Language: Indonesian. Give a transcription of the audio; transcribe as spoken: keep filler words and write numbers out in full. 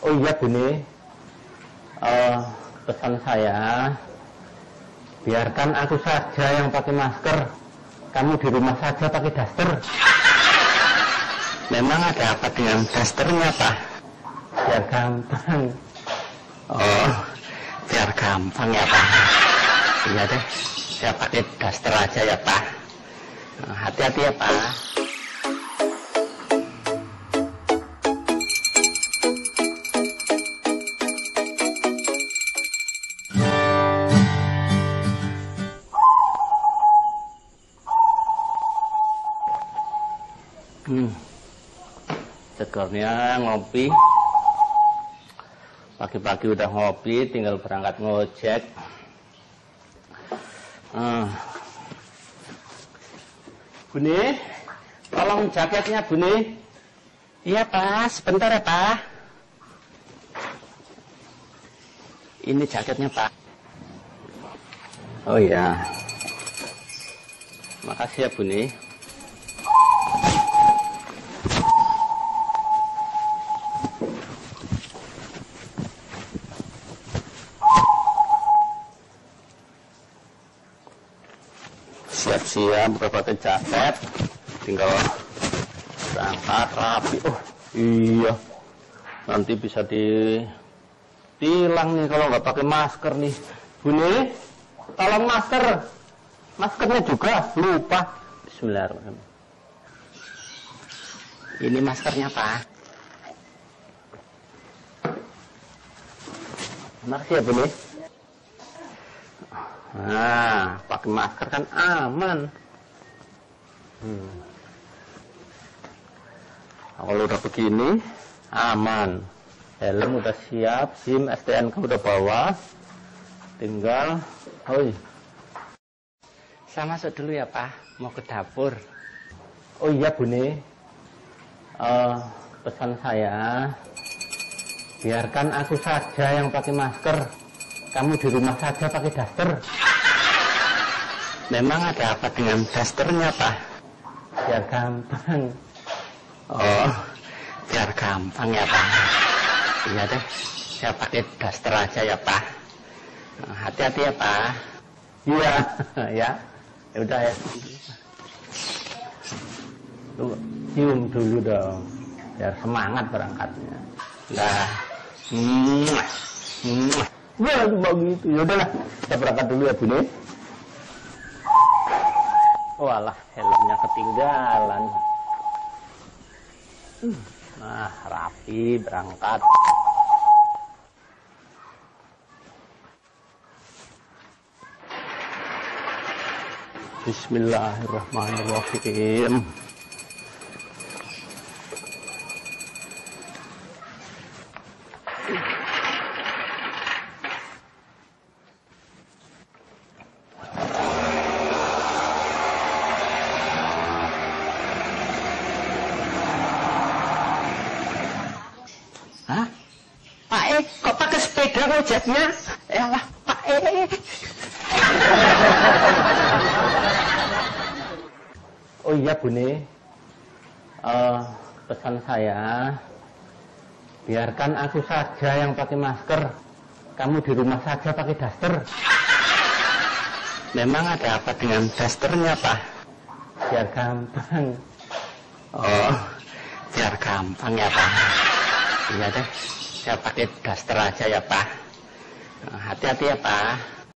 Oh iya Bune, uh, pesan saya, biarkan aku saja yang pakai masker, kamu di rumah saja pakai daster. Memang ada apa dengan dasternya, Pak? Biar gampang. Oh, biar gampang ya, Pak. Iya deh, saya pakai daster aja ya, Pak. Hati-hati ya, Pak. Hmm, segernya ngopi. Pagi-pagi udah ngopi, tinggal berangkat ngojek. Hmm. Bune, tolong jaketnya Bune. Iya, Pak. Sebentar ya, Pak. Ini jaketnya, Pak. Oh iya. Makasih ya Bune. Siap-siap berpakai jaket, tinggal berangkat rapi. Oh iya, nanti bisa ditilang nih kalau nggak pakai masker nih. Bune, tolong masker, maskernya juga lupa. Bismillahirrahmanirrahim. Ini maskernya, Pak. Makasih ya Bune. Nah, pakai masker kan aman. Hmm. Kalau udah begini, aman. Helm udah siap, SIM, S T N K udah bawa. Tinggal, oi. Saya masuk dulu ya, Pak. Mau ke dapur. Oh iya Bune, uh, pesan saya, biarkan aku saja yang pakai masker. Kamu di rumah saja pakai daster. Memang ada apa dengan dasternya, Pak? Biar gampang. Oh, biar gampang ya, Pak. Iya deh, saya pakai daster aja ya, Pak. Hati-hati ya, Pak. Iya, ya. Ya udah ya. Lu cium dulu dong, biar semangat berangkatnya. Nah, hmm, hmm. Wah, begitu. Ya udahlah, kita berangkat dulu ya Bune. Walah, helmnya ketinggalan. Nah, rapi berangkat. Bismillahirrahmanirrahim. Hah? Pak E, kok pakai sepeda ngojeknya? Yalah, Pak E. Oh iya Bune, uh, pesan saya, biarkan aku saja yang pakai masker, kamu di rumah saja pakai daster. Memang ada apa dengan dasternya, Pak? Biar gampang. Oh, biar gampang ya, Pak. Iya deh, saya pakai daster aja ya, Pak. Hati-hati ya, Pak.